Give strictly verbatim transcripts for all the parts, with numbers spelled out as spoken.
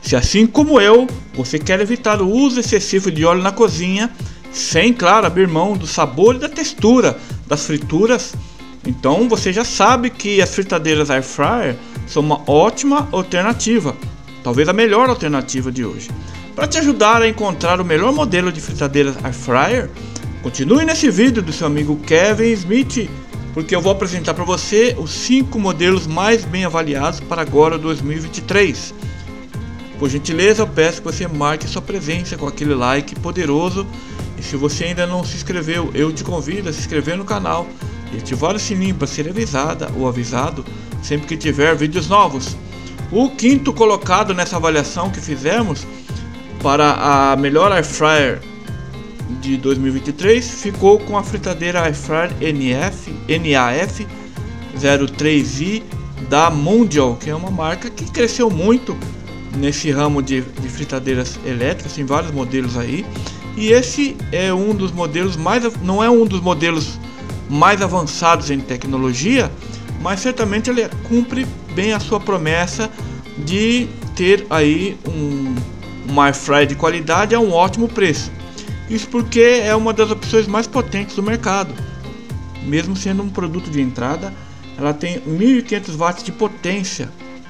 Se assim como eu, você quer evitar o uso excessivo de óleo na cozinha, sem, claro, abrir mão do sabor e da textura das frituras, então você já sabe que as fritadeiras Air Fryer são uma ótima alternativa, talvez a melhor alternativa de hoje. Para te ajudar a encontrar o melhor modelo de fritadeiras Air Fryer, continue nesse vídeo do seu amigo Kevin Smith, porque eu vou apresentar para você os cinco modelos mais bem avaliados para agora dois mil e vinte e três. Por gentileza, eu peço que você marque sua presença com aquele like poderoso. E se você ainda não se inscreveu, eu te convido a se inscrever no canal e ativar o sininho para ser avisada ou avisado sempre que tiver vídeos novos. O quinto colocado nessa avaliação que fizemos para a melhor Air Fryer de dois mil e vinte e três ficou com a fritadeira Air Fryer N F, N A F zero três i da Mondial, que é uma marca que cresceu muito nesse ramo de, de fritadeiras elétricas, tem vários modelos aí, e esse é um dos modelos mais, não é um dos modelos mais avançados em tecnologia, mas certamente ele cumpre bem a sua promessa de ter aí um, um Air Fryer de qualidade a um ótimo preço. Isso porque é uma das opções mais potentes do mercado, mesmo sendo um produto de entrada, ela tem mil e quinhentos watts de potência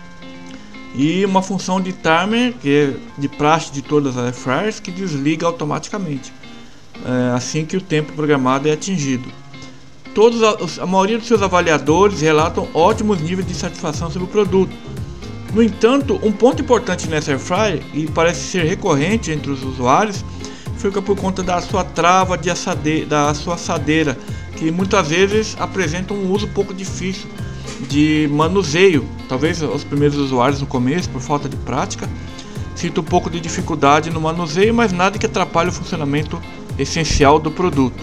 e uma função de timer, que é de praxe de todas as Air Fryers, que desliga automaticamente é, assim que o tempo programado é atingido. Todos a, a maioria dos seus avaliadores relatam ótimos níveis de satisfação sobre o produto. No entanto, um ponto importante nessa Air Fryer, e parece ser recorrente entre os usuários, fica por conta da sua trava de assadeira, da sua assadeira, que muitas vezes apresenta um uso um pouco difícil de manuseio. Talvez os primeiros usuários no começo, por falta de prática, sintam um pouco de dificuldade no manuseio, mas nada que atrapalhe o funcionamento essencial do produto.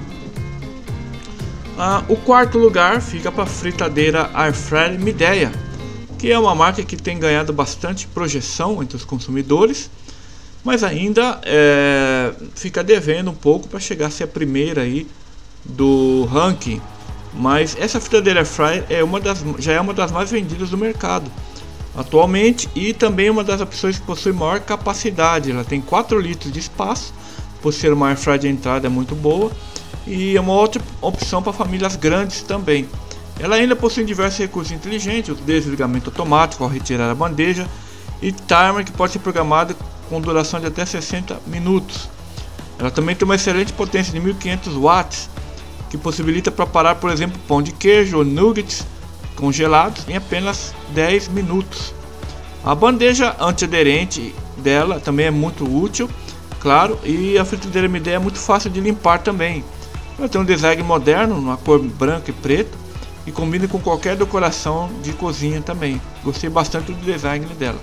Ah, o quarto lugar fica para a fritadeira Air Fryer Midea, que é uma marca que tem ganhado bastante projeção entre os consumidores, mas ainda é, fica devendo um pouco para chegar a ser a primeira aí do ranking. Mas essa fritadeira Air Fryer é uma das, já é uma das mais vendidas do mercado atualmente, e também uma das opções que possui maior capacidade. Ela tem quatro litros de espaço, por ser uma Air Fryer de entrada é muito boa, e é uma outra opção para famílias grandes também. Ela ainda possui diversos recursos inteligentes, o desligamento automático ao retirar a bandeja e timer que pode ser programado com duração de até sessenta minutos. Ela também tem uma excelente potência de mil e quinhentos watts, que possibilita preparar, por exemplo, pão de queijo ou nuggets congelados em apenas dez minutos. A bandeja antiaderente dela também é muito útil, claro, e a fritadeira Midea é muito fácil de limpar também. Ela tem um design moderno, uma cor branca e preto, e combina com qualquer decoração de cozinha também. Gostei bastante do design dela.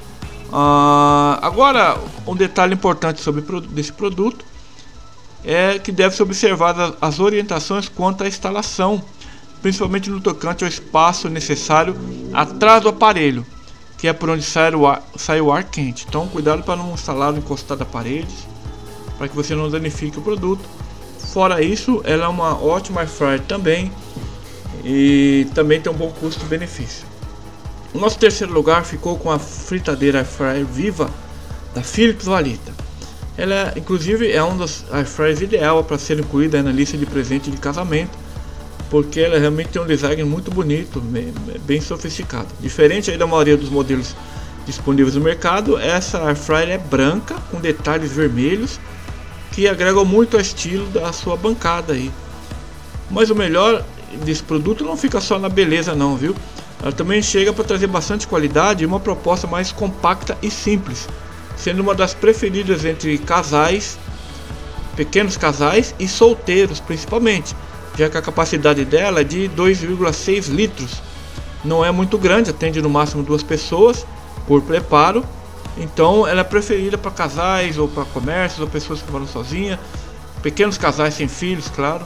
Uh, agora, um detalhe importante sobre desse produto é que deve-se observar as, as orientações quanto à instalação, principalmente no tocante ao espaço necessário atrás do aparelho, que é por onde sai o ar, sai o ar quente. Então cuidado para não instalá-lo encostado a paredes, para que você não danifique o produto. Fora isso, ela é uma ótima Air Fryer também, e também tem um bom custo-benefício. O nosso terceiro lugar ficou com a fritadeira Air Fryer Viva da Philips Valita. Ela, inclusive, é um dos Air Fryers ideal para ser incluída na lista de presente de casamento, porque ela realmente tem um design muito bonito, bem, bem sofisticado. Diferente aí da maioria dos modelos disponíveis no mercado, essa Air Fryer é branca com detalhes vermelhos que agregam muito ao estilo da sua bancada aí. Mas o melhor desse produto não fica só na beleza não, viu? Ela também chega para trazer bastante qualidade e uma proposta mais compacta e simples, sendo uma das preferidas entre casais, pequenos casais e solteiros principalmente, já que a capacidade dela é de dois vírgula seis litros. Não é muito grande, atende no máximo duas pessoas por preparo, então ela é preferida para casais ou para comércios ou pessoas que moram sozinhas, pequenos casais sem filhos, claro.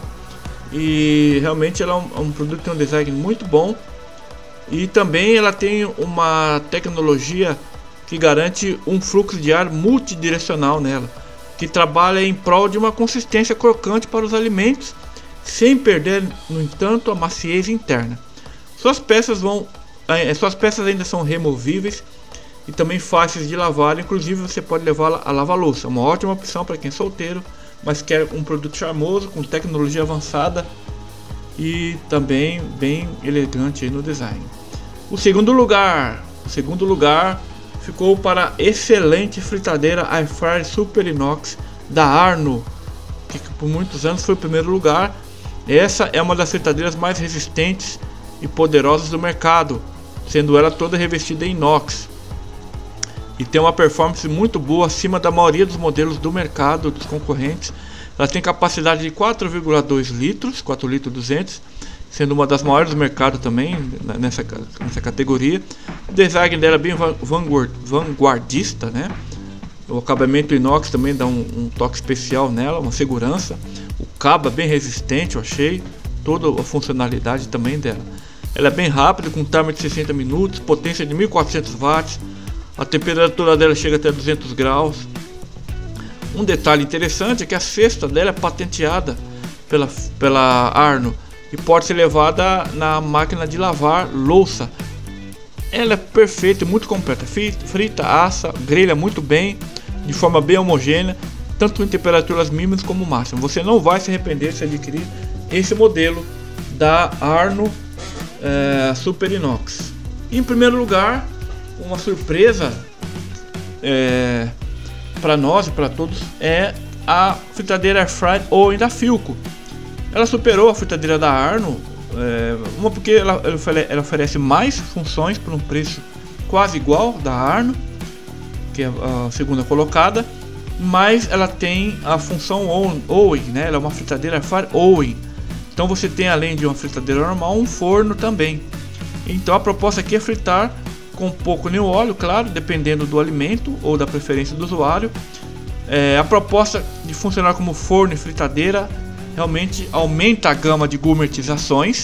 E realmente ela é um, um produto que tem um design muito bom, e também ela tem uma tecnologia que garante um fluxo de ar multidirecional nela, que trabalha em prol de uma consistência crocante para os alimentos, sem perder, no entanto, a maciez interna. Suas peças vão, suas peças ainda são removíveis e também fáceis de lavar. Inclusive você pode levá-la a lavar louça, uma ótima opção para quem é solteiro, mas quer um produto charmoso com tecnologia avançada e também bem elegante aí no design. O segundo lugar, o segundo lugar ficou para a excelente fritadeira Air Fryer Super Inox da Arno, que por muitos anos foi o primeiro lugar. Essa é uma das fritadeiras mais resistentes e poderosas do mercado, sendo ela toda revestida em inox e tem uma performance muito boa, acima da maioria dos modelos do mercado, dos concorrentes. Ela tem capacidade de quatro vírgula dois litros, quatro litros duzentos, sendo uma das maiores do mercado também nessa, nessa categoria. O design dela é bem vanguard, vanguardista, né? O acabamento inox também dá um, um toque especial nela, uma segurança. O cabo é bem resistente, eu achei, toda a funcionalidade também dela. Ela é bem rápida, com um timer de sessenta minutos, potência de mil e quatrocentos watts. A temperatura dela chega até duzentos graus. Um detalhe interessante é que a cesta dela é patenteada pela, pela Arno e pode ser levada na máquina de lavar louça. Ela é perfeita e muito completa, frita, assa, grelha muito bem, de forma bem homogênea, tanto em temperaturas mínimas como máximas. Você não vai se arrepender se adquirir esse modelo da Arno é, Super Inox. Em primeiro lugar, uma surpresa é, para nós e para todos é a fritadeira Air Fryer Owen da Philco. Ela superou a fritadeira da Arno, é, uma porque ela, ela oferece mais funções por um preço quase igual da Arno, que é a segunda colocada, mas ela tem a função Owen, né? Ela é uma fritadeira Air Fryer Owen. Então você tem, além de uma fritadeira normal, um forno também. Então a proposta aqui é fritar com pouco nem óleo, claro, dependendo do alimento ou da preferência do usuário. É, a proposta de funcionar como forno e fritadeira realmente aumenta a gama de gourmetizações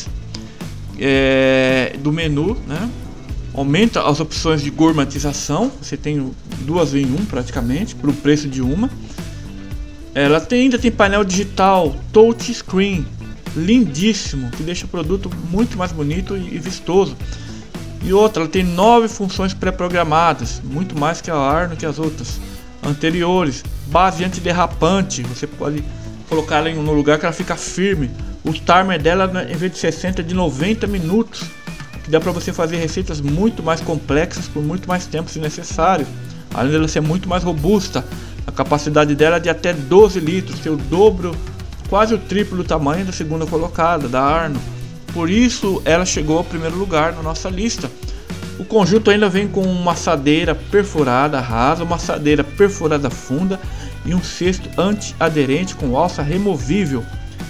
é, do menu, né? Aumenta as opções de gourmetização. Você tem duas em um praticamente, por o preço de uma. Ela tem, ainda tem painel digital touch screen lindíssimo, que deixa o produto muito mais bonito e vistoso. E outra, ela tem nove funções pré-programadas, muito mais que a Arno, que as outras anteriores. Base antiderrapante, você pode colocar ela em um lugar que ela fica firme. O timer dela, em vez de sessenta, é de noventa minutos, que dá para você fazer receitas muito mais complexas por muito mais tempo se necessário. Além dela ser muito mais robusta, a capacidade dela é de até doze litros, que é o dobro, quase o triplo do tamanho da segunda colocada, da Arno. Por isso ela chegou ao primeiro lugar na nossa lista. O conjunto ainda vem com uma assadeira perfurada rasa, uma assadeira perfurada funda e um cesto anti-aderente com alça removível.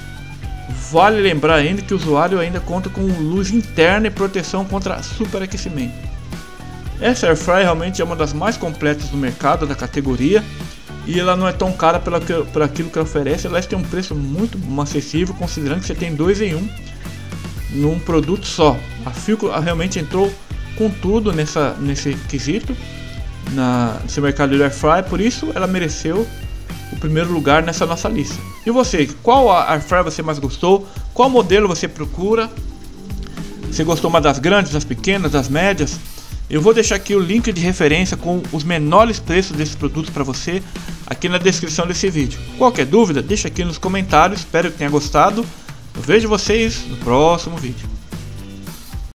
Vale lembrar ainda que o usuário ainda conta com luz interna e proteção contra superaquecimento. Essa Air Fryer realmente é uma das mais completas do mercado da categoria e ela não é tão cara pela que, por aquilo que ela oferece. Ela tem um preço muito acessível, considerando que você tem dois em um num produto só. A Philco realmente entrou com tudo nessa, nesse quesito, na, nesse mercado de Air Fryer, por isso ela mereceu o primeiro lugar nessa nossa lista. E você, qual Air Fryer você mais gostou? Qual modelo você procura? Você gostou mais das grandes, das pequenas, das médias? Eu vou deixar aqui o link de referência com os menores preços desses produtos para você aqui na descrição desse vídeo. Qualquer dúvida, deixa aqui nos comentários, espero que tenha gostado. Eu vejo vocês no próximo vídeo.